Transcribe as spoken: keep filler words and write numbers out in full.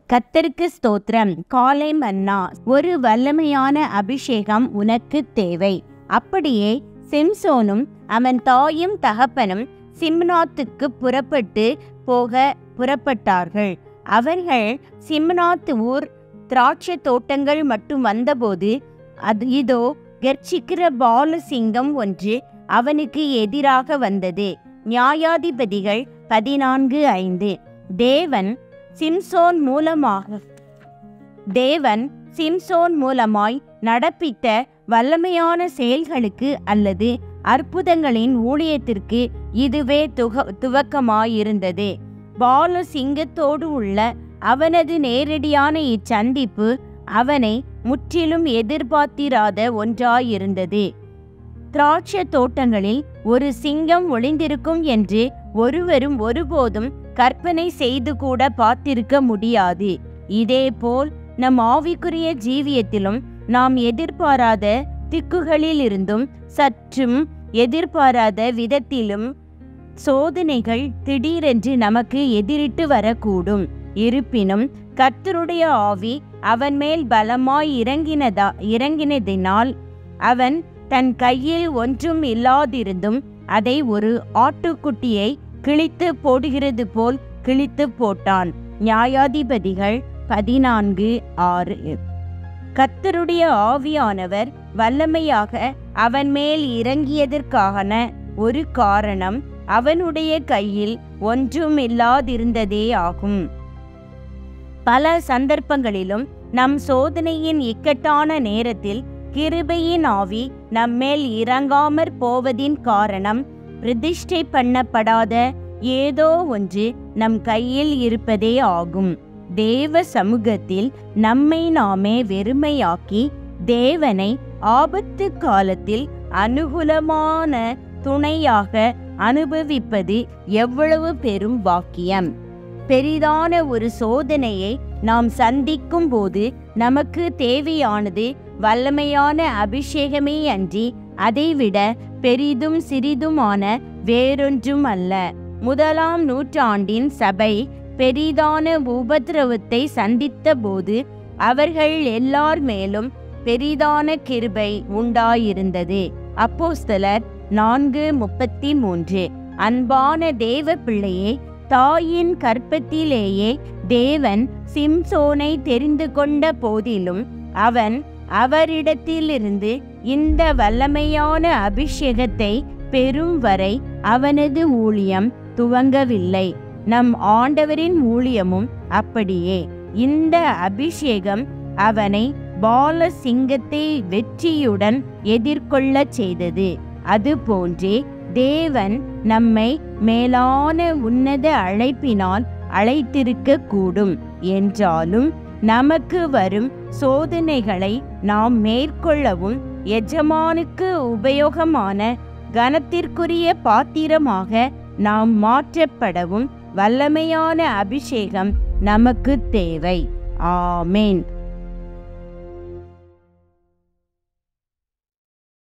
கர்த்தருக்கு ஸ்தோத்திரம். காலை மன்னா. ஒரு வல்லமையான அபிஷேகம் உனக்கு தேவை. அப்படியே சிம்சோனும் அவன் தாயும் தகப்பனும் சிம்னாத்துக்கு புறப்பட்டு போக புறப்பட்டார்கள். அவர்கள் சிம்னாத் ஊர் திராட்சை தோட்டங்கள் மட்டும் வந்தபோது அது இதோ கர்ச்சிக்கிற பாலசிங்கம் ஒன்று அவனுக்கு எதிராக வந்தது. நியாயாதிபதிகள் பதினான்கு ஐந்து. தேவன் சிம்சோன் மூலமாக தேவன் சிம்சோன் மூலமாய் நடப்பித்த வல்லமையான செயல்களுக்கு அல்லது அற்புதங்களின் ஊழியத்திற்கு இதுவே துக துவக்கமாயிருந்தது. பாலசிங்கத்தோடு உள்ள அவனது நேரடியான இச்சந்திப்பு அவனை முற்றிலும் எதிர்பார்த்திராத ஒன்றாயிருந்தது. திராட்சை தோட்டங்களில் ஒரு சிங்கம் ஒளிந்திருக்கும் என்று ஒருவரும் ஒருபோதும் கற்பனை செய்து கூட பார்த்திருக்க முடியாது. இதேபோல் நம் ஆவிக்குரிய ஜீவியத்திலும் நாம் எதிர்பாராத திக்குகளிலிருந்தும் சற்றும் எதிர்பாராத விதத்திலும் சோதனைகள் திடீரென்று நமக்கு எதிரிட்டு வரக்கூடும். இருப்பினும் கர்த்தருடைய ஆவி அவன் மேல் பலமாய் இறங்கினதா இறங்கினதினால் அவன் தன் கையில் ஒன்றும் இல்லாதிருந்தும் அதை ஒரு ஆட்டுக்குட்டியை கிழித்து போடுகிறது போல் கிழித்து போட்டான். நியாயாதிபதிகள் பதினான்கு ஆறு. கர்த்தருடைய ஆவியானவர் வல்லமையாக அவன் மேல் இறங்கியதற்கான ஒரு காரணம் அவனுடைய கையில் ஒன்றும் இல்லாதிருந்ததே ஆகும். பல சந்தர்ப்பங்களிலும் நம் சோதனையின் இக்கட்டான நேரத்தில் கிருபையின் ஆவி நம்மேல் இறங்காமற் போவதின் காரணம் பிரதிஷ்டை பண்ணப்படாத ஏதோ ஒன்று நம் கையில் இருப்பதே ஆகும். தேவ சமூகத்தில் நம்மை நாமே வெறுமையாக்கி தேவனை ஆபத்து காலத்தில் அனுகூலமான துணையாக அனுபவிப்பது எவ்வளவு பெரும் பாக்கியம்! பெரிதான ஒரு சோதனையை நாம் சந்திக்கும் போது நமக்கு தேவையானது வல்லமையான அபிஷேகமே அன்றி அதைவிட பெரிதும் சிறிதுமான வேறொன்றும் அல்ல. முதலாம் நூற்றாண்டின் சபை பெரிதான உபத்திரவத்தை சந்தித்த போது அவர்கள் எல்லார் மேலும் பெரிதான கிருபை உண்டாயிருந்தது. அப்போஸ்தலர் நான்கு முப்பத்தி மூன்று. அன்பான தேவ பிள்ளையே, தாயின் கற்பத்திலேயே தேவன் சிம்சோனை தெரிந்து கொண்ட போதிலும் அவன் அவரிடத்திலிருந்து இந்த வல்லமையான அபிஷேகத்தை பெறும் வரை அவனது ஊழியம் துவங்கவில்லை. நம் ஆண்டவரின் ஊழியமும் அப்படியே. இந்த அபிஷேகம் அவனை பாலசிங்கத்தை வெற்றியுடன் எதிர்கொள்ளச் செய்தது. அதுபோன்றே தேவன் நம்மை மேலான உன்னத அழைப்பினால் அழைத்திருக்க கூடும். என்றாலும் நமக்கு வரும் சோதனைகளை நாம் மேற்கொள்ளவும் எஜமானுக்கு உபயோகமான கனத்திற்குரிய பாத்திரமாக நாம் மாற்றப்படவும் வல்லமையான அபிஷேகம் நமக்கு தேவை. ஆமேன்.